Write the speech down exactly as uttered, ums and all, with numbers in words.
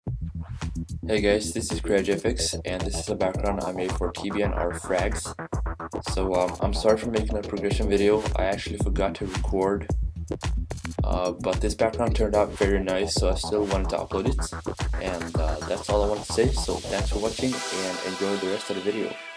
Hey guys, this is Creo and this is a background I made for T B N R frags. So um, I'm sorry for making a progression video. I actually forgot to record, uh, but this background turned out very nice, so I still wanted to upload it. And uh, that's all I wanted to say. So thanks for watching and enjoy the rest of the video.